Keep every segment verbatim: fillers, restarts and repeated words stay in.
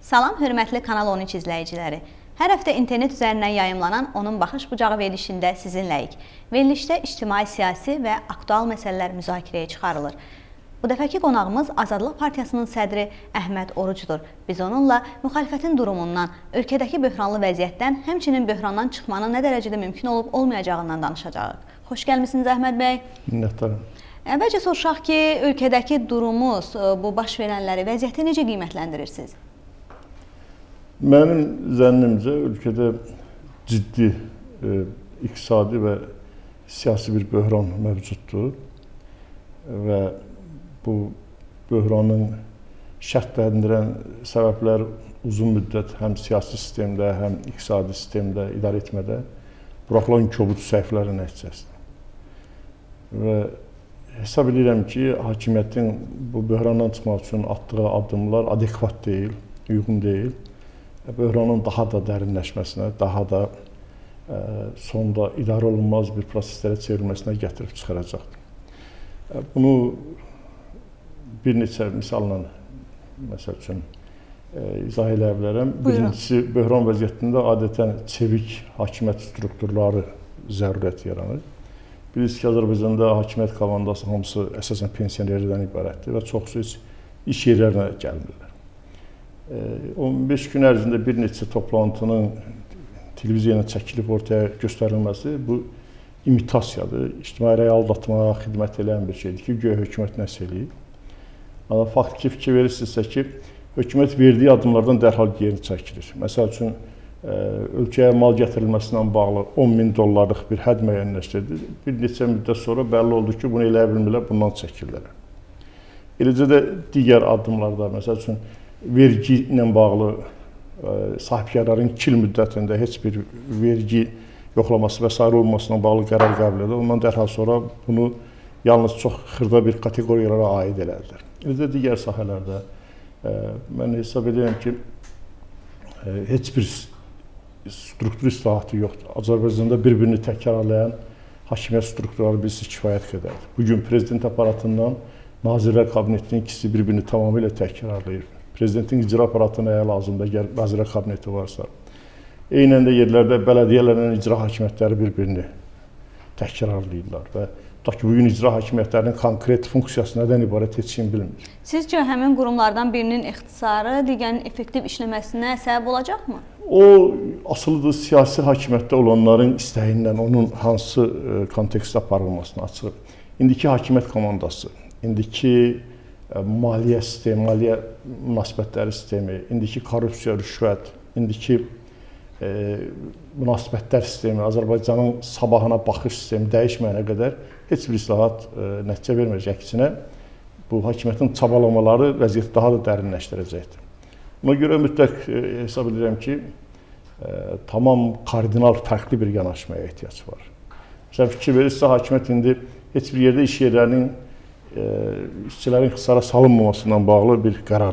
Salam, hörmətli Kanal on üç izləyiciləri. Hər həftə internet üzərindən yayımlanan Onun Baxış Bucağı verilişində sizinləyik. Verilişdə ictimai, siyasi və aktual məsələlər müzakirəyə çıxarılır. Bu dəfəki qonağımız Azadlıq Partiyasının sədri Əhməd Orucdur. Biz onunla müxalifətin durumundan, ölkədəki böhranlı vəziyyətdən, həmçinin böhrandan çıxmanın nə dərəcədə mümkün olub olmayacağından danışacağıq. Xoş gəlmisiniz Əhməd bəy. Minnətdaram. Əvvəlcə soruşaq ki, ölkədəki durumumuz, bu baş verənləri, vəziyyəti necə qiymətləndirirsiniz? Mənim zənnimcə ölkədə ciddi e, iqtisadi və siyasi bir böhran mövcuddur və bu böhranın şərtləndirən səbəblər uzun müddət həm siyasi sistemdə, həm iqtisadi sistemdə, idarə etmədə buraxılan kobud səhvlərin nəticəsidir. Və hesab edirəm ki, hakimiyyətin bu böhrandan çıxmaq üçün atdığı addımlar adekvat deyil, uyğun deyil. Böhranın daha da dərinləşməsinə, daha da ə, sonda idarə olunmaz bir proseslərə çevrilməsinə gətirib çıxaracaqdır. Bunu bir neçə misalla, məsəl üçün, ə, izah edə bilərəm. Birincisi, böhran vəziyyətində adətən çevik hakimiyyət strukturları zərurət yaranır. Bilirsiniz ki, Azərbaycanda hakimiyyət komandası hamısı əsasən pensionerlərdən ibarətdir və çoxsu heç iş yerlərinə gəlmirlər. on beş gün ərzində bir neçə toplantının televiziyaya çəkilib ortaya göstərilməsi bu imitasiyadır. İctimai aldatmağa xidmət edən bir şeydir ki, göyə hökumət nəsə eləyib. Amma faktiki fikir verirsinizsə ki, hökumət verdiyi addımlardan dərhal geri çəkilir. Məsəl üçün, ölkəyə mal gətirilməsinə bağlı on min dollarlıq bir hədd müəyyənləşdirdi. Bir neçə müddət sonra bəlli oldu ki, bunu elə bilmirlər, bundan çəkirlər. Eləcə də digər addımlarda, məsəl üçün, vergi ilə bağlı sahibkarların iki il müddətində heç bir vergi yoxlaması və s. olmasına bağlı qərar qəbul edir. Ondan dərhal sonra bunu yalnız çox xırda bir kateqoriyalara aid elərdir. Eləcə digər sahələrdə mən hesab edirəm ki, heç bir struktur islahatı yoxdur. Azərbaycanda bir-birini təkrarlayan hakimiyyət strukturları bilsiz kifayət qədərdir. Bugün prezident aparatından Nazirlər Kabinetinin ikisi bir-birini tamamilə təkrarlayır. Prezidentin icra aparatına əgər lazımda, əgər Nazirlər Kabineti varsa, eynən də yerlərdə bələdiyyələrin icra hakimiyyətləri bir-birini təkrarlayırlar və tutaq ki, bugün icra hakimiyyətlərinin konkret funksiyası nədən ibarət heç kim bilmir. Sizcə həmin qurumlardan birinin ixtisarı digərinin effektiv işləməsinə səbəb olacaqmı? O, asılıdır siyasi hakimiyyətdə olanların istəyindən onun hansı kontekstdə aparılmasına açıq. İndiki hakimiyyət komandası, indiki maliyyə sistemi, maliyyə münasibətləri sistemi, indiki korrupsiya, rüşvət, indiki e, münasibətlər sistemi, Azərbaycanın sabahına baxış sistemi dəyişməyənə qədər heç bir islahat e, nəticə verməyəcək. Əksinə, bu hakimiyyətin çabalamaları vəziyyəti daha da dərinləşdirəcəkdir. Buna görə mütləq e, hesab edirəm ki, e, tamam kardinal fərqli bir yanaşmaya ehtiyac var. Məsələn, fikir verirsə, hakimiyyət indi heç bir yerdə iş yerlərinin işçilərin ixtisara salınmamasından bağlı bir qərar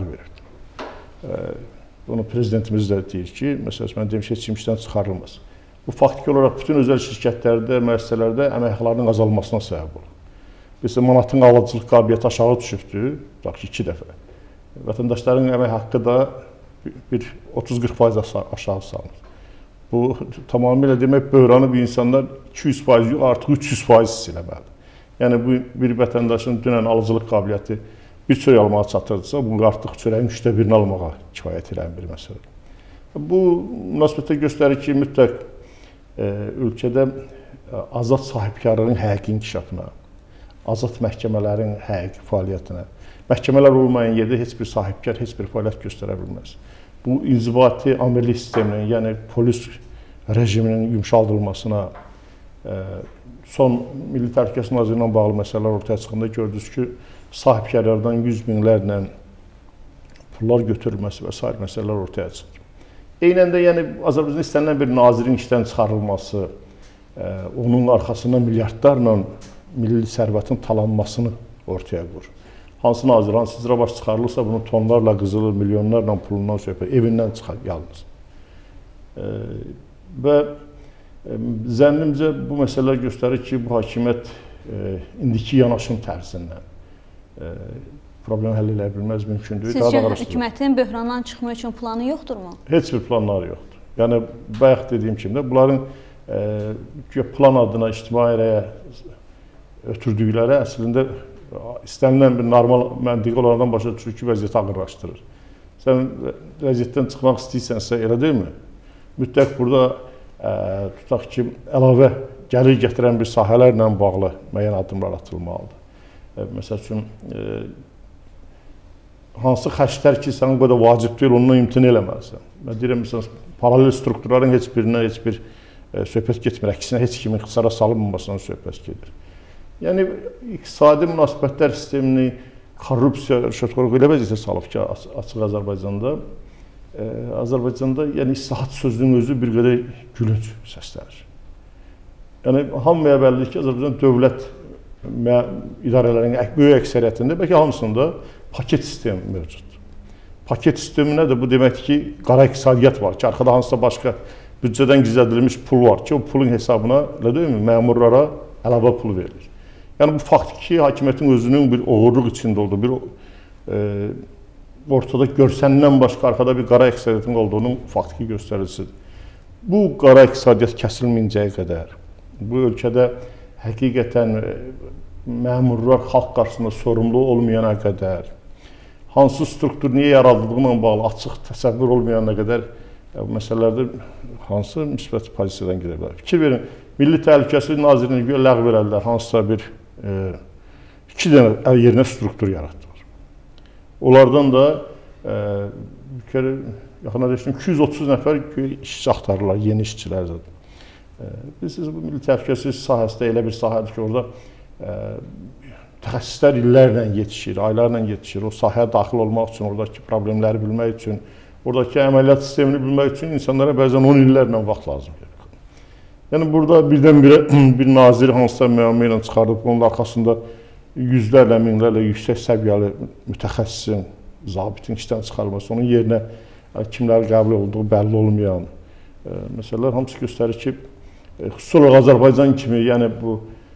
verir. Bunu prezidentimiz də deyir ki, məsələn, mən demiş, heç kim işdən çıxarılmaz. Bu faktiki olaraq bütün özəl şirkətlərdə, müəssisələrdə əmək haqqlarının azalmasına səbəb olur. Mesela manatın alıcılıq qabiliyyəti aşağı düşübdür, tutaq ki, iki dəfə. Vətəndaşların əmək haqqı da bir otuz qırx faiz aşağı salınır. Bu tamamilə demək, böhranı bir insanlar iki yüz faiz yox, artıq üç yüz faiz siləməlidir. Yəni, bu bir vətəndaşın dünən alıcılıq qabiliyyəti bir çörək almağa çatırdısa, bu artıq çörəyin üçdə birini almağa kifayət edən bir məsələdir. Bu münasibətdə göstərir ki, mütləq e, ölkədə azad sahibkarlığın həqiqi inkişafına, azad məhkəmələrin həqiqi fəaliyyətinə, məhkəmələr olmayan yerdə heç bir sahibkar heç bir fəaliyyət göstərə bilməz. Bu inzibati amirlik sisteminin, yəni polis rejiminin yumşaldılmasına, e, son Milli Təhlükəsizlik Nazirliyi ilə bağlı məsələlər ortaya çıxanda gördünüz ki, sahibkarlardan yüz minlərlə pullar götürülməsi və s. məsələlər ortaya çıxır. Eynən də yəni, Azərbaycanda istənilən bir nazirin işdən çıxarılması, e, onun arxasında milyardlarla milli sərvətin talanmasını ortaya qoyur. Hansı nazir, hansı icra baş çıxarılırsa, bunu tonlarla qızılır, milyonlarla pulundan söhbət, evindən çıxar yalnız. E, və Zənnimcə, bu məsələlər göstərir ki, bu hakimiyyət e, indiki yanaşım tərzindən, e, problemi həll edə bilməz, mümkündür. Sizcə hökumətin böhrandan çıxmaq üçün planı yoxdurmu? Heç bir planları yoxdur. Yəni, bayaq dediyim kimi də, bunların e, plan adına ictimai rəyə ötürdükləri əslində istənilən bir normal məntiqi olardan başa düşür ki, vəziyyəti ağırlaşdırır. Sən vəziyyətdən çıxmaq istəyirsənsə, elə deyilmi? Mütləq burada e, tutaq ki, əlavə gəlir gətirən bir sahələrlə bağlı müəyyən addımlar atılmalıdır. Məsəl üçün, e, hansı xərclər ki, sən o qədər vacib deyil, ondan imtina eləməlisən. Mən deyirəm, məsələn, paralel strukturların heç birinə heç bir e, söhbət getmir, əksinə heç kimin ixtisara salınmamasından söhbət gedir. Yəni, iqtisadi münasibətlər sistemini korrupsiya, rüşvətxorluq elə vəziyyətə salıb ki, açıq Azərbaycanda, e, Azərbaycanda yəni, islahat sözünün özü bir qədər gülünc səslənir. Yəni, hamıya bəllidir ki, Azərbaycan dövlət idarələrinin böyük əksəriyyətində, bəlkə hamısında paket sistemi mövcuddur. Paket sistemi nədir? Bu deməkdir ki, qara iqtisadiyyat var ki, arxada hansısa başqa büdcədən gizlədilmiş pul var ki, o pulun hesabına, elə deyilmi, məmurlara əlavə pul verilir. Yəni, bu faktiki hakimiyyətin özünün bir oğurluq içində olduğu, bir e, ortada görsəndən başqa arxada bir qara iqtisadiyyatın olduğunun faktiki göstəricisidir. Bu qara iqtisadiyyat kəsilməyincəyə qədər, bu ölkədə həqiqətən məmurlar xalq qarşısında sorumlu olmayana qədər, hansı struktur niyə yaradıldığına bağlı açıq təsəvvür olmayana qədər bu məsələlərdə hansı müsbət pozisiyadan gedə bilər? Fikir verin, Milli Təhlükəsizlik Nazirliyini ləğv elədilər, hansısa bir e, iki dənə yerinə struktur yaratdılar. Onlardan da e, bir kere yaxına deşdim, iki yüz otuz nəfər işçi axtarırlar, yeni işçilər zaten. Bilirsiniz, bu milli təhlükəsizlik sahəsində elə bir sahədir ki, orada e, təxəssislər illərlə yetişir, aylarla yetişir. O sahəyə daxil olmaq üçün, oradakı problemləri bilmək üçün, oradakı əməliyyat sistemini bilmək üçün insanlara bəzən on illərlə vaxt lazım gəlir. Yəni, burada birdən-birə bir nazir hansısa müəmməyə ilə çıxardıb, onun arxasında yüzlərlə, minlərlə yüksək səviyyəli mütəxəssisin, zabitin işdən çıxarılması, onun yerinə kimləri qəbul olduğu bəlli olmayan e, məsələlər hamısı göstərir ki, xüsusi olaraq Azərbaycan kimi, yəni bu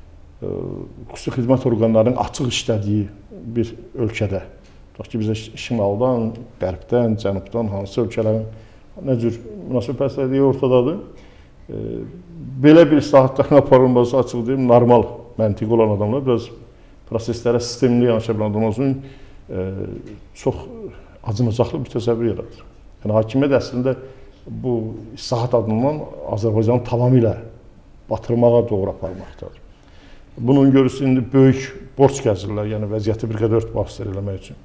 e, xüsusi xidmət orqanlarının açıq işlədiyi bir ölkədə, tutaq ki, bizə şimaldan, qərbdən, cənubdan, hansı ölkələrin nə cür münasibətləri ortadadır. E, belə bir islahatların aparılması açıq deyim, normal məntiqi olan adamlar biraz proseslərə sistemli yanaşa bilən adamlar üçün e, çox acınacaqlı bir təsəvvür yaradır. Yəni, hakimiyyət əslində bu islahat adından Azərbaycanı tamamilə batırmağa doğru aparmaqdadır. Bunun görürsü indi böyük borc gəzirlər, yəni vəziyyəti bir qədər örtbasdır eləmək üçün.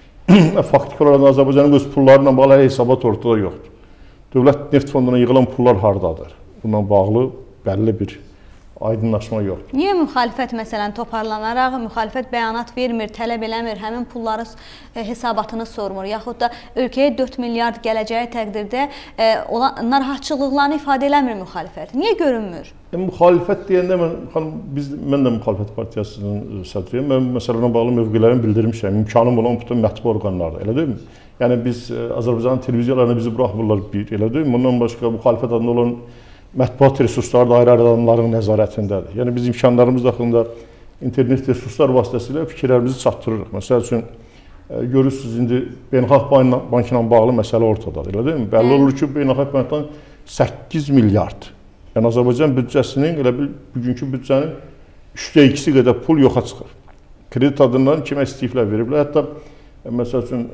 Faktiki olaraq Azərbaycanın öz pullarla bağlı hesabat ortada yoxdur. Dövlət neft fonduna yığılan pullar hardadır? Bununla bağlı bəlli bir aydınlaşma yoxdur. Niyə müxalifət məsələn toparlanaraq, müxalifət bəyanat vermir, tələb eləmir, həmin pulları hesabatını sormur, yaxud da ölkəyə dörd milyard gələcəyi təqdirdə e, olan narahatçılıqlarını ifadə eləmir müxalifət? Niyə görünmür? E, müxalifət deyəndə mən, xanım, biz, mən də müxalifət partiyasının sədriyəm, mən məsələlə bağlı mövqelərimi bildirmişəm, imkanım olan bütün mətbu orqanlarda, elə deyilmi? Yəni biz Azərbaycanın televiziyalarına bizi buraxmırlar bir, elə deyilmi? Ondan başqa müxalifət adında olan mətbuat resursları da ayrı-ayrı adamların nəzarətindədir. Yəni, biz imkanlarımız daxilində internet resurslar vasitəsilə fikirlərimizi çatdırırıq. Məsəl üçün, e, görürsünüz, indi Beynəlxalq Bankı ilə bağlı məsələ ortadadır, elə deyil mi? Bəlli olur ki, Beynəlxalq Bankdan səkkiz milyard, yəni Azərbaycan büdcəsinin, elə bil, bugünkü büdcənin üçdə ikisi qədər pul yoxa çıxır. Kredit adından kimə istəyiflər veriblər. Hətta, e, məsəl üçün,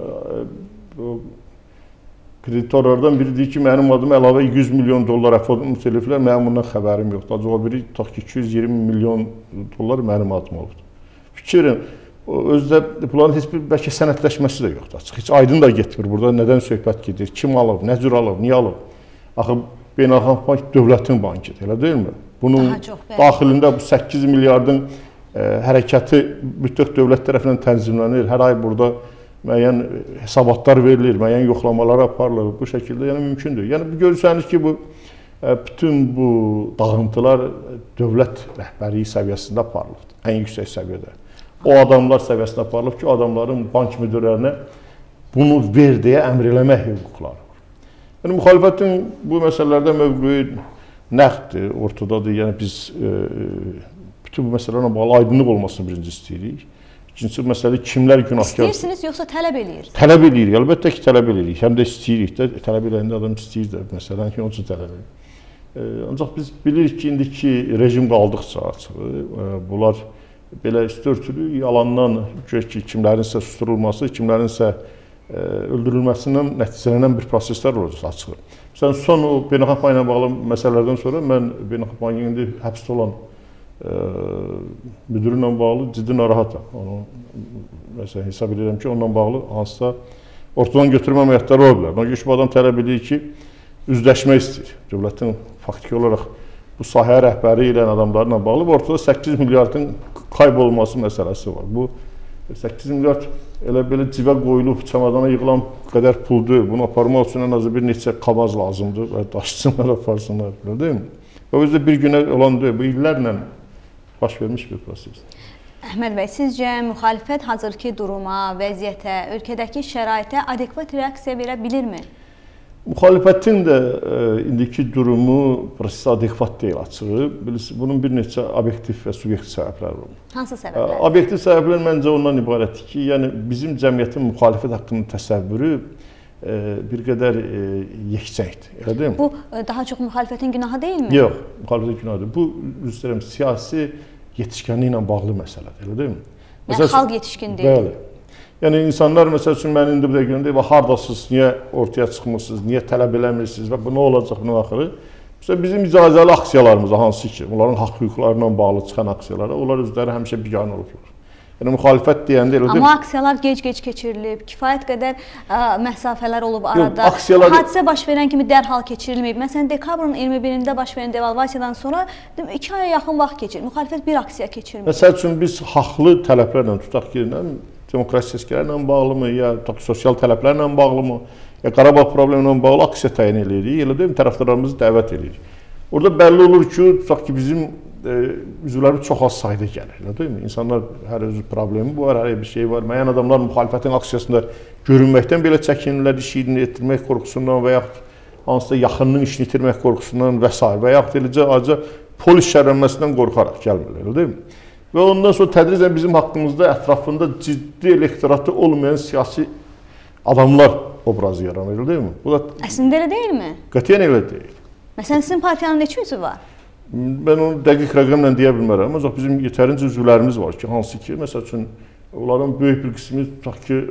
e, kreditorlardan biri deyir ki, mənim adıma əlavə yüz milyon dollar əfod mütəliflər, mənim bundan xəbərim yoxdur. Acaba biri tutaq ki, iki yüz iyirmi milyon dollar mənim adıma olubdur. Fikir verin, özdə bunların heç bir bəlkə sənədləşməsi də yoxdur. Açıq, heç aydın da getmir burada, nədən söhbət gedir, kim alıb, nə cür alıb, niyə alıb. Axı, Beynəlxalq Bank dövlətin bankidir, elə deyilmi? Bunun daxilində bu səkkiz milyardın e, hərəkəti mütləq dövlət tərəfindən tənzimlənir. Hər ay burada müəyyən hesabatlar verilir, müəyyən yoxlamalar aparılır, bu şəkildə yəni mümkündür. Yəni görürsəniz ki, bu bütün bu dağıntılar dövlət rəhbərliyi səviyyəsində aparılıbdır, ən yüksək səviyyədə. O adamlar səviyyəsində aparılıb ki, o adamların bank müdirlərinə bunu ver deyə əmr eləmək hüquqları var. Yəni müxalifətin bu məsələlərdə mövqeyi nəqddir, ortadadır. Yəni biz e, bütün bu məsələlərlə bağlı aydınlıq olmasını birinci istəyirik. İkincisi məsələ kimlər günahkar? İstəyirsiniz yoxsa tələb eləyirsiniz? Tələb eləyirik, əlbəttə ki, tələb eləyirik. Həm də istəyirik də, tələb eləyəndə adam istəyir də, məsələn ki, onun üçün tələb eləyirik. E, ancaq biz bilirik ki, indiki rejim qaldıqca açıq, e, bunlar belə üstörtülü, yalandan ki, kimlərinsə susturulması, kimlərinsə e, öldürülməsindən nəticələnən bir proseslər olacaq açıq. Məsələn, son o beynəlxalq bank ilə bağlı məsələlərdən sonra mən beynəlxalq bankın indi həbsdə olan müdürü ilə bağlı ciddi narahatam. Onu məsələn hesab edirəm ki, onunla bağlı hansısa ortadan götürmə əməliyyatları ola bilər. Ona görə ki, bu adam tələb edir ki, üzləşmək istəyir. Dövlətin faktiki olaraq bu sahəyə rəhbəri ilə adamlarla bağlı ortada səkkiz milyardın kaybolması məsələsi var. Bu səkkiz milyard elə belə cibə qoyulub, çamadana yığılan qədər puldur. Bunu aparmaq üçün ən azı bir neçə qabaz lazımdır və daşısınlar, aparsınlar. Değil mi? O yüzden bir günə olan deyil, bu illərlə baş vermiş bir prosesdir. Əhməd bəy, sizcə müxalifət hazırki duruma, vəziyyətə, ölkədəki şəraitə adekvat reaksiya verə bilirmi? Müxalifətin də e, indiki durumu prosesə adekvat deyil açığı. Bunun bir neçə obyektiv və subyektiv səbəbləri var. Hansı səbəblər? E, obyektiv səbəblər məncə ondan ibarətdir ki, yəni bizim cəmiyyətin müxalifət haqqında təsəvvürü e, bir qədər e, yekçəkdir. Elə deyil mi? Bu daha çox müxalifətin günahı deyilmi? Yox, müxalifətin günahıdır. Bu üzrəyəm siyasi yetişkənliklə bağlı məsələdir, elə deyil mi? Yəni məsəl, xalq yetişkin deyil. Bəli. Yəni insanlar məsəl üçün mən indi bu dəqiqə deyir, hardasınız, niyə ortaya çıxmırsınız, niyə tələb eləmirsiniz və bu nə olacaq bunun axırı? Məsələn bizim icazəli aksiyalarımız hansı ki, onların haqq hüquqlarla bağlı çıxan aksiyalara, onlar özləri həmişə biganə olublar. Yəni müxalifət deyəndə elə deyil. Amma aksiyalar gec-gec keçirilib, kifayət qədər ə, məsafələr olub arada. Yox, aksiyalar... Hadisə baş verən kimi dərhal keçirilməyib. Məsələn, dekabrın iyirmi birində baş verən devalvasiyadan sonra iki aya yaxın vaxt keçir. Müxalifət bir aksiya keçirməyib. Məsəl üçün biz haqlı tələblərlə tutaq ki, demokrasi seçkilərlə bağlımı, ya sosial tələblərlə bağlımı, ya Qarabağ problemlə bağlı aksiya təyin edirik, elə deyil mi, tərəfdarlarımızı dəvət edirik. Orada bəlli olur ki, tutaq ki, bizim e, üzvlərimiz çox az sayda gəlir, elə deyil mi? İnsanlar hər özü problemi var, hər bir şey var. Müəyyən adamlar müxalifətin aksiyasında görünməkdən belə çəkinirlər, işini itirmək qorxusundan və yaxud hansısa yaxınının işini itirmək qorxusundan və s. və yaxud eləcə acı polis şərlənməsindən qorxaraq gəlmirlər, elə deyil mi? Və ondan sonra tədricən bizim haqqımızda ətrafında ciddi elektoratı olmayan siyasi adamlar obrazı yaranır, deyil mi? Bu da əslində elə deyilmi? Qətiyyən elə deyil. Məsələn, sizin partiyanın neçə üzvü var? Mən onu dəqiq rəqəmlə deyə bilmərəm, ancaq bizim yetərincə üzvlərimiz var ki, hansı ki, məsəl üçün, onların böyük bir qismi tutaq ki,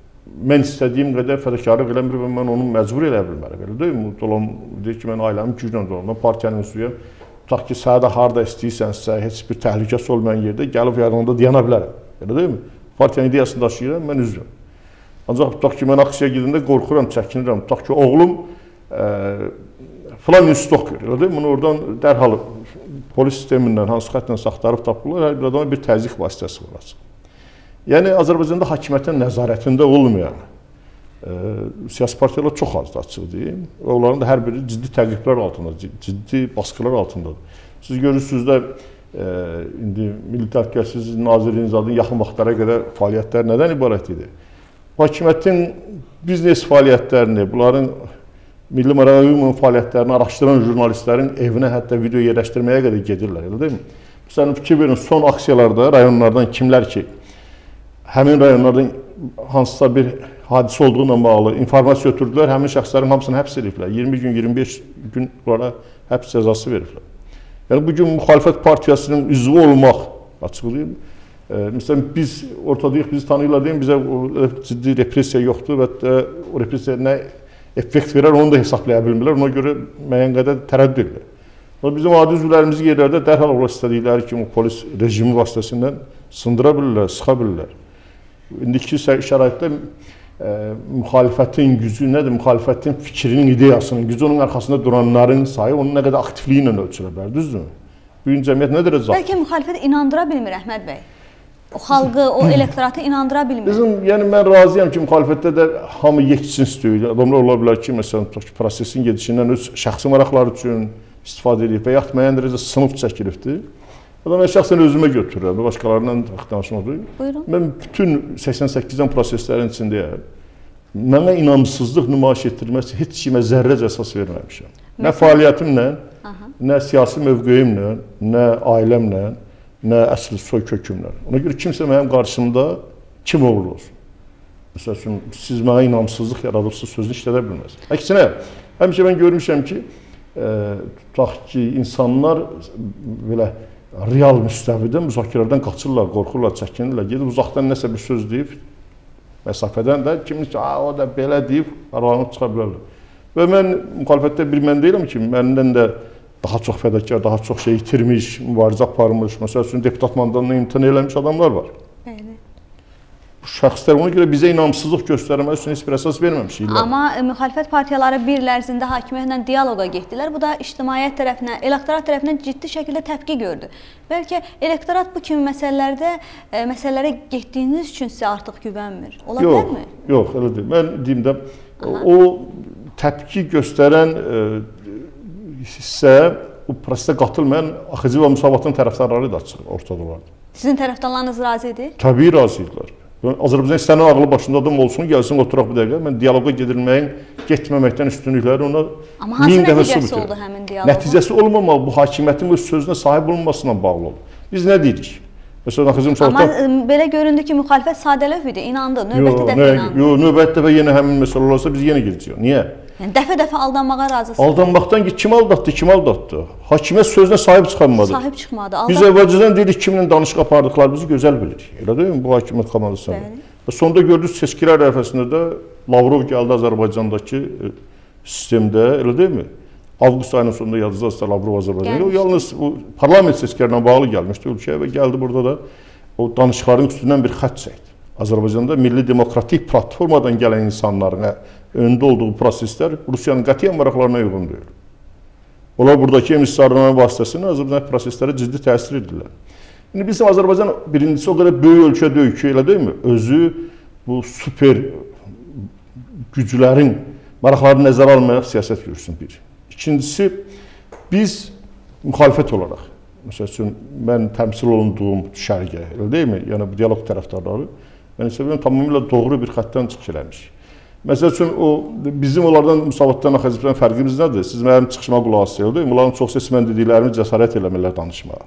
mən istədiyim qədər fədakarlıq eləmir və mən onu məcbur eləyə bilmərəm, elə deyil mi? Dolan, deyir ki, mən ailəmi güclə dolanam, partiyanın üzvüyəm. Tutaq ki, səhədə harada istəyirsənsə, heç bir təhlükəsi olmayan yerdə gəlib yanında dayana bilərəm. Elə deyil mi? Partiyanın ideyasını daşıyıram, mən üzvüm. Ancaq tutaq ki, mən aksiyaya gedəndə qorxuram, çəkinirəm. Tutaq ki, oğlum e, filan institut oxuyur. Elə deyil mi? Bunu oradan dərhal polis sistemindən, hansı xətlə saxtarıb tapırlar, hər bir adama bir təzyiq vasitəsi var. Yəni, Azərbaycanda hakimiyyətin nəzarətində olmayan e, siyasi partiyalar çox azdır, açıq deyim. Və onların da hər biri ciddi təqiblər altındadır, ciddi baskılar altındadır. Siz görürsünüz də, e, indi Milli Təhlükəsizlik Nazirliyinin adının yaxın vaxtlara qədər fəaliyyətləri nədən ibarət idi? Hakimiyyətin biznes fəaliyyətlərini, bunların milli maraqlı fəaliyyətlərini araşdıran jurnalistlərin evinə hətta video yerləşdirməyə qədər gedirlər, elə deyil mi? Məsələn, fikir verin, son aksiyalarda rayonlardan kimlər ki, həmin rayonlardan hansısa bir hadisə olduğuna bağlı informasiya götürdülər, həmin şəxslərin hamısını həbs ediblər. iyirmi gün, iyirmi beş gün onlara həbs cəzası veriblər. Yəni, bugün müxalifət partiyasının üzvü olmaq, açıq deyil mi? E, məsələn, biz ortadayıq, bizi tanıyırlar deyim, bizə o, ciddi repressiya yoxdur və o repressiya nə effekt verər, onu da hesablaya bilmirlər, ona görə müəyyən qədər tərəddüd edirlər. Bizim adi üzvlərimizi yerlərdə dərhal olaraq istədikləri kimi polis rejimi vasitəsindən sındıra bilirlər, sıxa bilirlər. İndiki şəraitdə e, müxalifətin gücü nədir? Müxalifətin fikrinin, ideyasının gücü, onun arxasında duranların sayı, onun nə qədər aktivliyi ilə ölçülə bilər, düzdür? Bugün cəmiyyət nə dərəcə azdır? Bəlkə müxalifət inandıra bilmir, Əhməd bəy. O xalqı, o elektoratı inandıra bilmir. Bizim, yəni mən razıyam ki, müxalifətdə də hamı yekçins deyil. Adamlar ola bilər ki, məsələn, prosesin gedişindən öz şəxsi maraqları üçün istifadə edib və yaxud müəyyən dərəcədə sınıf çəkilibdir. Adam mən şəxsən özümə götürürəm, başqalarından danışmadım. Buyurun. Mən bütün səksən səkkizdən proseslərin içindəyəm. Mənə inamsızlıq nümayiş etdirməsi heç kimə zərrəcə əsas verməmişəm. Nə fəaliyyətimlə, nə siyasi mövqeyimlə, nə ailəmlə, nə əsl soy kökümlər. Ona görə kimsə mənim qarşımda kim olur olsun. Məsəl üçün, siz mənə inamsızlıq yaradırsınız, sözünü işlədə bilməz. Əksinə, həmişə mən görmüşəm ki, e, tutaq ki, insanlar belə real müstəvidə müzakirələrdən qaçırlar, qorxurlar, çəkinirlər, gedib uzaqdan nəsə bir söz deyib, məsafədən də kimin ki, o da belə deyib, aralanıb çıxa bilərlər. Və mən müxalifətdə bir mən deyirəm ki, məndən də daha çox fədakar, daha çox şey itirmiş, mübarizə aparmış, məsəl üçün deputat mandatından imtina eləmiş adamlar var. Bu şəxslər ona görə bizə inamsızlıq göstərmək üçün heç bir əsas verməmişik. Amma e, müxalifət partiyaları bir il ərzində hakimiyyətlə dialoqa getdilər. Bu da ictimaiyyət tərəfindən, elektorat tərəfindən ciddi şəkildə təpki gördü. Bəlkə elektorat bu kimi məsələlərdə e, məsələlərə getdiyiniz üçün sizə artıq güvənmir. Ola bilərmi? Yox, elə deyil. Mən deyim də, o təpki göstərən e, hissə, o prosesdə qatılmayan axıcı və müsavatın tərəfdarları da çıxır, ortada olardı. Sizin tərəfdarlarınız razı idi? Təbii razı idilər. Azərbaycan istənilən ağlı başında adam olsun, gəlsin, oturaq bir dəqiqə. Mən dialoqa gedilməyin, getməməkdən üstünlükləri ona Amma hansı nəticəsi oldu həmin dialoqun? Nəticəsi olmamalı, bu hakimiyyətin öz sözünə sahib olunmasına bağlı oldu. Biz nə deyirik? Məsələn, Axıcı Müsavatdan... Amma belə göründü ki, müxalifət sadələf idi, inandı, növbəti dəfə inandı. Yox, növbəti dəfə yenə həmin məsələ olarsa biz yenə gedəcəyik. Niyə? Yəni, dəfə-dəfə aldanmağa razısınız. Aldanmaqdan ki, kim aldatdı, kim aldatdı? Hakimiyyət sözünə sahib çıxanmadı. Sahib çıxmadı. Biz əvvəlcədən deyirik, kiminlə danışıq apardıqlarımızı gözəl bilirik. Elə deyil mi? Bu hakimiyyət komandasında. Və sonda gördünüz, seçkilər ərəfəsində də Lavrov gəldi Azərbaycandakı sistemdə, elə deyil mi? Avqust ayının sonunda yadınızda Lavrov Azərbaycanda. O yalnız o parlament seçkilərinə bağlı gəlmişdi ölkəyə və gəldi burada da o danışıqların üstündən bir xətt çəkdi. Azərbaycanda milli demokratik platformadan gələn insanların öndə olduğu proseslər Rusiyanın qətiyyən maraqlarına uyğun deyil. Onlar buradakı emissarların vasitəsilə Azərbaycan proseslərə ciddi təsir edirlər. İndi bizim Azərbaycan birincisi o qədər böyük ölkə deyil ki, elə deyil mi? Özü bu super güclərin maraqlarını nəzərə almayaraq siyasət yürüsün bir. İkincisi, biz müxalifət olaraq, məsəl üçün, mən təmsil olunduğum şərqə, elə deyil mi? Yəni, bu dialog tərəfdarları, mən isə biləm, tamamilə doğru bir xəttdən çıxış eləmiş. Məsəl üçün, o, bizim onlardan müsavatdan, axıcıdan fərqimiz nədir? Siz mənim çıxışıma qulaq asıyor, deyil mi? Onların çox seçmən dediklərimi cəsarət eləmirlər danışmağa.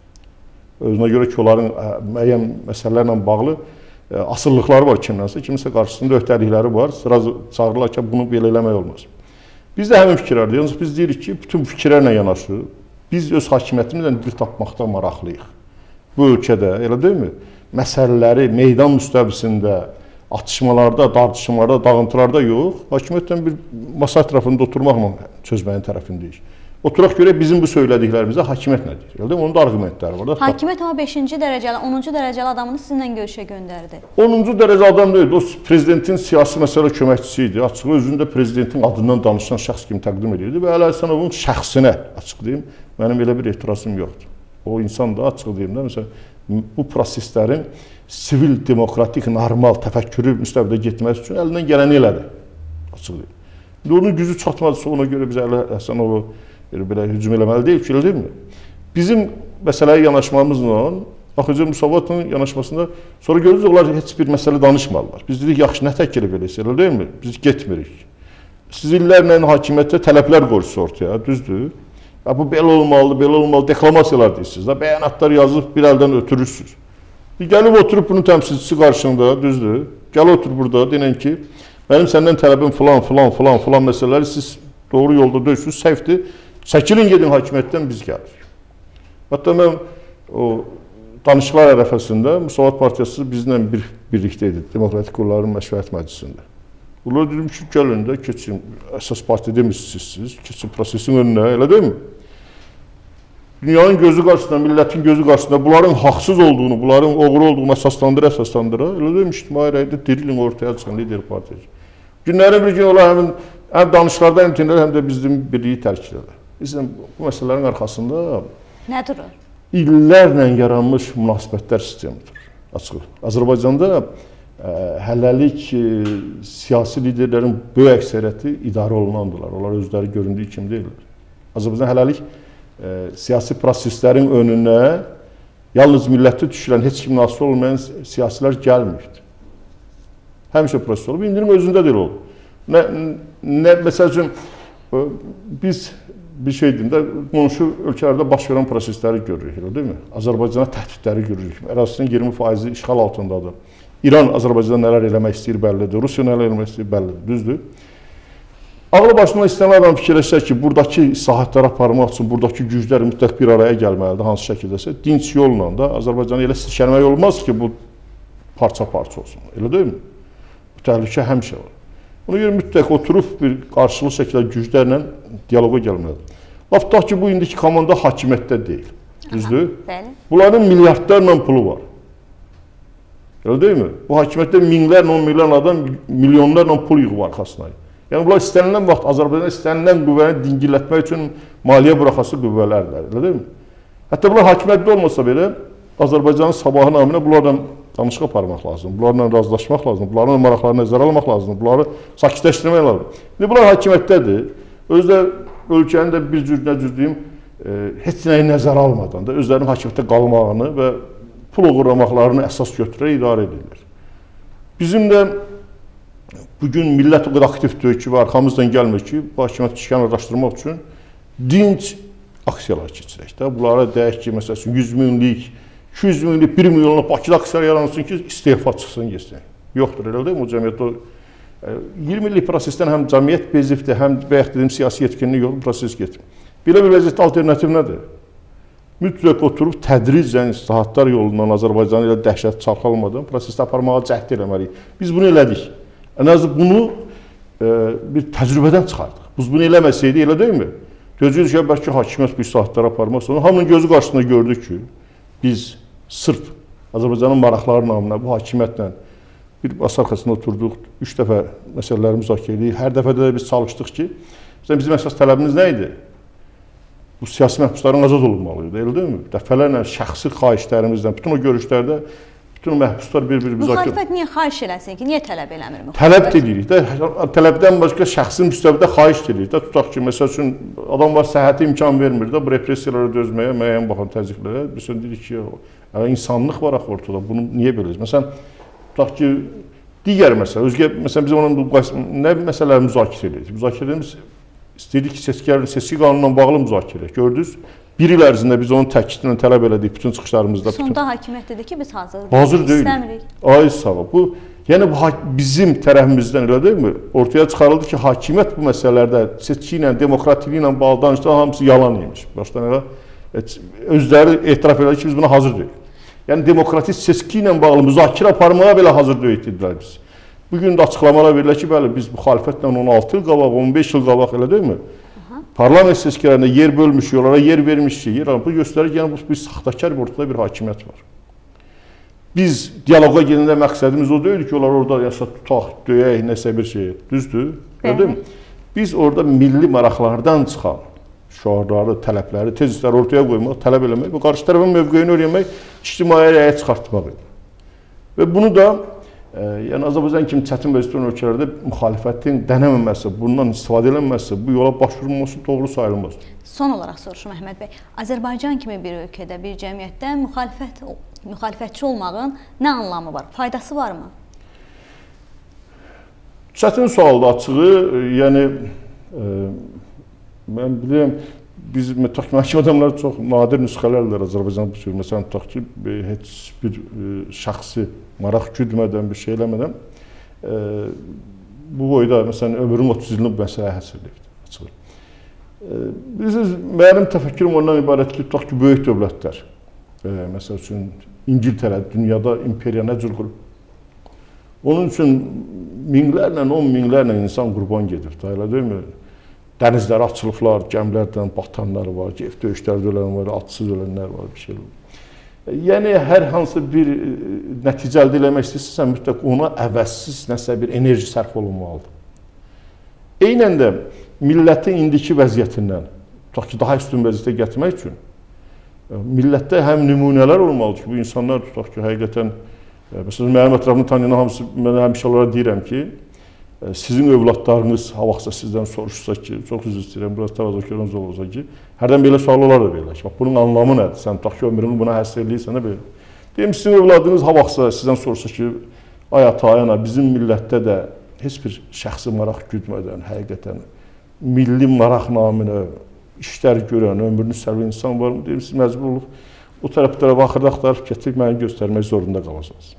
Özünə görə ki, onların müəyyən məsələlərlə bağlı asıllıqları var kimdənsə, kiminsə qarşısında öhdəlikləri var, sıra çağırırlar ki, bunu belə eləmək olmaz. Biz də həmin fikirlərdir. Yalnız biz deyirik ki, bütün fikirlərlə yanaşı, biz öz hakimiyyətimizlə dil tapmaqda maraqlıyıq. Bu ölkədə, elə deyil mi? Məsələləri meydan müstəvisində, atışmalarda, tartışmalarda, dağıntılarda yox, hakimiyyətlə bir masa ətrafında oturmaqla çözməyin tərəfindəyik. Oturaq görək bizim bu söylədiklərimizə hakimiyyət nə deyir? Elə deyil mi? Onun da argumentləri var. Hakimiyyət amma beşinci dərəcəli, onuncu dərəcəli adamını sizinlə görüşə göndərdi. onuncu dərəcə adam deyil, o prezidentin siyasi məsələ köməkçisi idi. Açığı özündə prezidentin adından danışan şəxs kimi təqdim edirdi və Əli Əhsənovun şəxsinə, açıq deyim, mənim elə bir etirazım yoxdur. O insan da açıq deyim də, məsələn, bu proseslərin sivil, demokratik, normal, təfəkkürü müstəvidə getməsi üçün əlindən gələni elədi. Açıq deyim. Onun gücü çatmadısa ona görə biz Əli Əhsənovu belə hücum eləməli deyil ki, elə deyil mi? Bizim məsələyə yanaşmamızla, Axıcı Müsavatın yanaşmasında sonra görürüz, onlar heç bir məsələ danışmalılar. Biz dedik, yaxşı, nə təklif edəsə, elə deyil mi? Biz getmirik. Siz illərlə hakimiyyətdə tələblər qoyursunuz ortaya, düzdür? Bu belə olmalıdır, belə olmalıdır, deklamasiyalar deyirsiniz, bəyanatlar yazıb bir əldən ötürürsünüz. Gəlib oturub bunun təmsilçisi qarşında, düzdür? Gəl otur burada, denən ki, mənim səndən tələbim filan, filan, filan, filan məsələləri siz doğru yolda döysünüz, səhvdir. Çəkilin gedin hakimiyyətdən biz gəlirik. Hətta mən o danışıqlar ərəfəsində Müsavat Partiyası bizlə bir birlikdə idi, Demokratik Qulların Məşvərət Məclisində. Bunlar dedim ki, gəlin də keçin, əsas partiya demişsiniz siz, keçin prosesin önünə, elə deyil mi? Dünyanın gözü qarşısında, millətin gözü qarşısında bunların haqsız olduğunu, bunların oğru olduğunu əsaslandıra, əsaslandıra, elə deyil mi, ictimai rəydə dirilin ortaya çıxın lider partiyası. Günlərin bir gün olar həmin həm danışıqlarda imtinlər, həm də bizim birliyi tərk edirlər. Bizim bu məsələlərin arxasında nə durur? İllərlə yaranmış münasibətlər sistemidir. Açıq. Azərbaycanda ə, hələlik ə, siyasi liderlərin böyük əksəriyyəti idarə olunandılar. Onlar özləri göründüyü kimi deyirlər. Azərbaycan hələlik ə, siyasi proseslərin önünə yalnız millətdə düşülən, heç kimin asılı olmayan siyasilər gəlməyibdir. Həmişə proses olub, indinin özündə deyil olub. Nə, nə, məsəl üçün, biz bir şey deyim də, qonşu ölkələrdə baş verən prosesləri görürük, elə deyilmi? Azərbaycana təhdidləri görürük. Ərazisinin iyirmi faizi işğal altındadır. İran Azərbaycanda nələr eləmək istəyir bəllidir, Rusiya nələr eləmək istəyir bəllidir, düzdür. Ağlı başına istəyən adam fikirləşsə ki, buradakı islahatları aparmaq üçün buradakı güclər mütləq bir araya gəlməlidir, hansı şəkildəsə, dinç yolla da Azərbaycanı elə silkələmək olmaz ki, bu parça-parça olsun, elə deyilmi? Bu təhlükə həmişə var. Ona görə mütləq oturub bir qarşılıqlı şəkildə güclərlə diyaloqa gəlməlidir. Laf tutaq ki, bu indiki komanda hakimiyyətdə deyil, düzdür? Bunların milyardlarla pulu var. Elə deyilmi? Bu hakimiyyətdə minlərlə, on milyon adam milyonlarla pul yığıb arxasına. Yəni, bunlar istənilən vaxt Azərbaycanda istənilən qüvvəni dingilətmək üçün maliyyə buraxası qüvvələrdir, elə deyilmi? Hətta bunlar hakimiyyətdə olmasa belə, Azərbaycanın sabahı naminə bunlardan danışıq aparmaq lazım, bunlarla razılaşmaq lazım, bunların maraqlarını nəzərə almaq lazım, bunları sakitləşdirmək lazım. İndi bunlar hakimiyyətdədir, özü də ölkənin də bir cür, nə cür deyim, heç nəyi nəzərə almadan da özlərinin hakimiyyətdə qalmağını və pul uğurlamaqlarını əsas götürərək idarə edirlər. Bizim də bugün millət o qədər aktivdir ki, və arxamızdan gəlmir ki, bu hakimiyyət işgəni araşdırmaq üçün dinc aksiyalar keçirək. Bunlara deyək ki, məsələn, yüz minlik, iki yüz minlik, bir milyonluq Bakıda aksiyalar yaransın ki, istefa çıxsın, geçsin. Yoxdur, elə deyil mi? O cəmiyyət o iyirmi illik prosesdən həm cəmiyyət bezibdir, həm bayaq dediyim siyasi yetkinlik yox, proses getir. Belə bir vəziyyətdə alternativ nədir? Mütləq oturub tədricən islahatlar yolundan Azərbaycanı ilə dəhşət çarxalmadan prosesdə aparmağa cəhd eləməliyik. Biz bunu elədik. Ən azı bunu e, bir təcrübədən çıxardıq. Biz bunu eləməsəydik, elə deyilmi? Gözümüz ki, bəlkə hakimiyyət bu islahatları aparmaq sonra hamının gözü qarşısında gördük ki, biz sırf Azərbaycanın maraqları namına bu hakimiyyətlə bir masa arxasında oturduq, üç dəfə məsələləri müzakirə edirik. Hər dəfədə də biz çalışdıq ki, bizim əsas tələbimiz nə idi? Bu siyasi məhbusların azad olunmalıydı, elə deyilmi? Dəfələrlə şəxsi xahişlərimizdən, bütün o görüşlərdə bütün məhbuslar bir-bir müzakirə... Müxalifət niyə xahiş eləsin ki, niyə tələb eləmir müxalifət? Tələb edirik də, tələbdən başqa şəxsi müstəvidə xahiş edirik də, tutaq ki, məsəl üçün adam var, səhhəti imkan vermir də, bu repressiyalara dözməyə, müəyyən baxan təzyiqlərə, bir sözün dedik ki, insanlıq var axı ortada, bunu niyə beləyiz? Məsələn, tutaq ki, digər məsələ, özgə, məsələn, biz onun nə məsələləri müzakirə edirik? Müzakirə edimiz, istəyirdik ki, seçki qanunla bağlı müzakirə, gördünüz? Bir il ərzində biz onun təkidlə tələb elədik bütün çıxışlarımızda. Sonda hakimiyyət dedi ki, biz hazır deyil, istəmirik. Ay sağ ol. Bu, yəni bu bizim tərəfimizdən elə deyilmi? Ortaya çıxarıldı ki, hakimiyyət bu məsələlərdə seçki ilə, demokratikliyi ilə bağlı danışdığı hamısı yalan imiş. Başdan elə özləri etiraf elədi ki, biz buna hazır deyil. Yəni demokratik seçki ilə bağlı müzakirə aparmağa belə hazır deyil dedilər biz. Bugün də açıqlamalar verilir ki, bəli, biz müxalifətlə on altı il qabaq, on beş il qabaq elə deyilmi? Parlament seçkilərində yer bölmüşük, onlara yer vermişik, yer almışıq. Bu göstərir ki, yəni, bu bir saxtakar bir ortada bir hakimiyyət var. Biz diyaloqa gedəndə məqsədimiz o deyil ki, onlar orada yasa tutaq, döyək, nəsə bir şey. Düzdür? Biz orada milli maraqlardan çıxan şüarları, tələbləri, tezisləri ortaya qoymaq, tələb eləmək və qarşı tərəfin mövqeyini öyrənmək, ictimai rəyə çıxartmaq idi. Və bunu da yəni Azərbaycan kimi çətin vəziyyətdə olan ölkələrdə müxalifətin dənəməməsi, bundan istifadə edilməməsi, bu yola başvurulması doğru sayılmaz. Son olaraq soruşum Əhməd bəy, Azərbaycan kimi bir ölkədə, bir cəmiyyətdə müxalifət, müxalifətçi olmağın nə anlamı var, faydası varmı? Çətin sualda açığı, yəni e, mən bilirəm, biz məhkəmə adamları çox nadir nüsxələrdir Azərbaycan bu cür. Məsələn, tutaq ki, heç bir e, şəxsi maraq güdmədən, bir şey eləmədən e, bu boyda, məsələn, ömrün otuz ilini bu məsələyə həsrlikdir, açılır. E, Bilirsiniz, mənim təfəkkürüm ondan ibarət ki, tutaq ki, böyük dövlətlər, e, məsəl üçün, İngiltərə, dünyada imperiya nə cür qurub? Onun üçün minlərlə, on minlərlə insan qurban gedir, da, elə deyilmi? Dənizləri açılıblar, gəmilərdən batanlar var, gef döyüşlərdə ölən var, atsız ölənlər var, bir şeylər var. Yəni, hər hansı bir nəticə əldə eləmək istəyirsən, mütləq ona əvəzsiz nəsə bir enerji sərf olunmalıdır. Eynən də millətin indiki vəziyyətindən, tutaq ki, daha üstün vəziyyətə gətirmək üçün, millətdə həm nümunələr olmalıdır ki, bu insanlar, tutaq ki, həqiqətən, məsələn, mənim ətrafını tanıyan hamısı, mən həmişə onlara deyirəm ki, sizin övladlarınız havaqsa sizdən soruşsa ki, çox üzr istəyirəm, biraz təvazökarınız olursa ki, hərdən belə suallar da verirlər ki, bax, bunun anlamı nədir? Sən tutaq ki, ömrünü buna həsr eləyirsən, nə belə? Deyim, sizin övladınız havaqsa sizdən soruşsa ki, ay ata, ay ana, bizim millətdə də heç bir şəxsi maraq güdmədən, həqiqətən, milli maraq naminə işlər görən, ömrünü sərvə insan varmı deyim, siz məcbur olub o tərəflərə baxırda axtarıb gətirib məni göstərmək zorunda qalacaqsınız.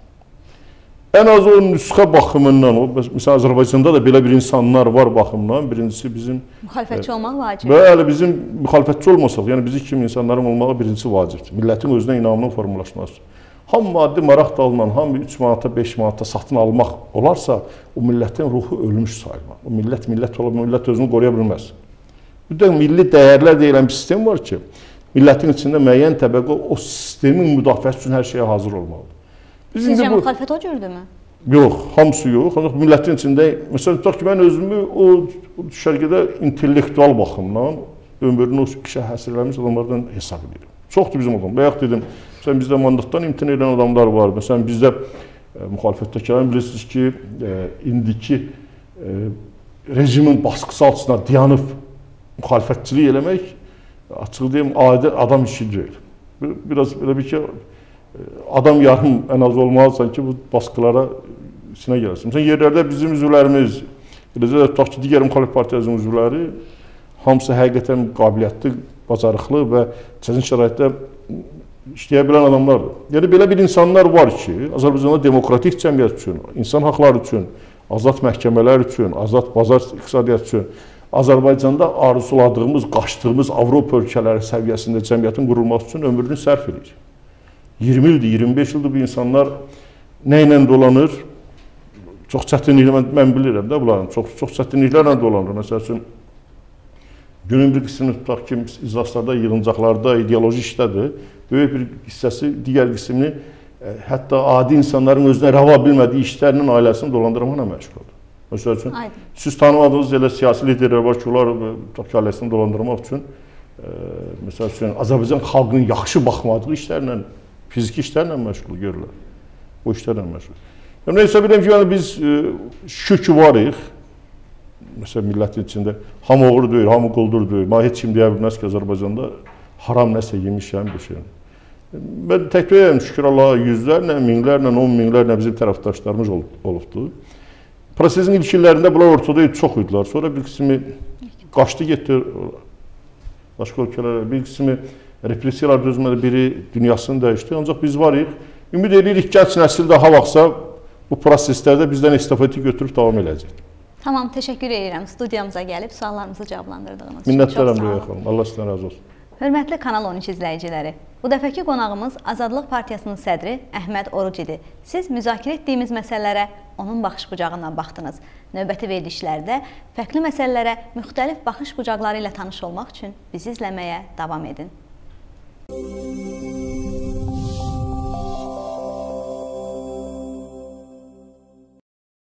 Ən az o nüsxə baxımından, o, məsələn, Azərbaycanda da belə bir insanlar var baxımdan, birincisi bizim... Müxalifətçi olmaq vacib. Bəli, bizim müxalifətçi olmasaq, yəni bizi kimi insanların olmağı birincisi vacibdir. Millətin özünə inamının formalaşması. Ham maddi maraq dalınan, ham üç manata, beş manata satın almaq olarsa, o millətin ruhu ölmüş sayılmaz. O millət, millət olub, millət özünü qoruya bilməz. Bir də milli dəyərlər deyilən bir sistem var ki, millətin içində müəyyən təbəqə o sistemin müdafiəsi üçün hər şeyə hazır olmalıdır. Sizcə bu... müxalifət o cürdürmü? Yox, hamısı yox. Millətin içində, məsələn, tutaq ki, mən özümü o düşərgədə intellektual baxımdan, ömrünü o işə həsr eləmiş adamlardan hesab edirəm. Çoxdur bizim adam. Bayaq dedim, məsələn, bizdə mandatdan imtina edən adamlar var. Məsələn, bizdə e, müxalifətdəkilərin bilirsiniz ki, e, indiki e, rejimin baskısı altına dayanıb müxalifətçilik eləmək, açıq deyim, adi adam işi deyil. Biraz belə bir ki, adam yarım ən az olmalısan ki, bu baskılara içinə gəlsin. Məsələn, yerlərdə bizim üzvlərimiz, eləcə də tutaq ki, digər müxalif partiyasının üzvləri hamısı həqiqətən qabiliyyətli, bacarıqlı və çətin şəraitdə işləyə bilən adamlardır. Yəni, belə bir insanlar var ki, Azərbaycanda demokratik cəmiyyət üçün, insan haqları üçün, azad məhkəmələr üçün, azad bazar iqtisadiyyat üçün, Azərbaycanda arzuladığımız, qaçdığımız Avropa ölkələri səviyyəsində cəmiyyətin qurulması üçün ömrünü sərf edir. iyirmi ildir, iyirmi beş ildir bu insanlar nə ilə dolanır? Çox çətinliklə, mən, mən bilirəm də bunların, çox, çox çətinliklərlə dolanır. Məsəl üçün, günün bir qismini tutaq ki, iclaslarda, yığıncaqlarda, ideoloji işdədir. Böyük bir hissəsi, digər qismini, e, hətta adi insanların özünə rəva bilmədiyi işlərinin ailəsini dolandırmaqla məşğuldur. Məsəl üçün, Aydın. Siz tanımadığınız elə siyasi liderlər var ki, onlar tutaq ki, ailəsini dolandırmaq üçün, e, məsəl üçün, Azərbaycan xalqının yaxşı baxmadığı işlərlə, fiziki işlərlə məşğul görürlər. O işlərlə məşğul. Yəni, neysə biləm ki, yəni, biz e, şükür ki, varıq. Məsələn, millətin içində hamı oğru deyil, hamı quldur deyil. Mən heç kim deyə bilməz ki, Azərbaycanda haram nəsə yemişəm bir şey. Mən tək deyəm, şükür Allaha, yüzlərlə, minlərlə, on minlərlə bizim tərəfdaşlarımız ol, olubdur. Prosesin ilk illərində bunlar ortada çox idilər. Sonra bir qismi qaçdı, getdi başqa ölkələrə, bir qismi repressiyalar dözmədə biri dünyasını dəyişdi. Ancaq biz varıq. Ümid edirik, gənc nəsil daha vaxtsa bu proseslərdə bizdən estafeti götürüb davam edəcək. Tamam, təşəkkür edirəm. Studiyamıza gəlib suallarımızı cavablandırdığınız üçün. Minnətlərim Röya xanım. Allah sizdən razı olsun. Hörmətli Kanal on üç izləyiciləri, bu dəfəki qonağımız Azadlıq Partiyasının sədri Əhməd Oruc idi. Siz müzakirə etdiyimiz məsələlərə onun baxış bucağından baxdınız. Növbəti verilişlərdə fərqli məsələlərə müxtəlif baxış bucaqları ilə tanış olmaq üçün bizi izləməyə davam edin.